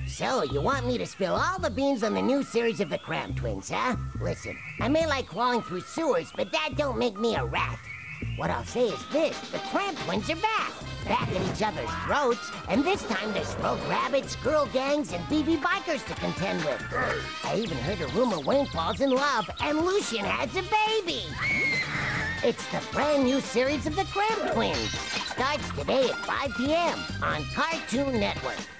So, you want me to spill all the beans on the new series of the Cramp Twins, huh? Listen, I may like crawling through sewers, but that don't make me a rat. What I'll say is this, the Cramp Twins are back at each other's throats, and this time there's rogue rabbits, girl gangs, and BB bikers to contend with. I even heard a rumor Wayne falls in love, and Lucien has a baby. It's the brand new series of the Cramp Twins. Starts today at 5 p.m. on Cartoon Network.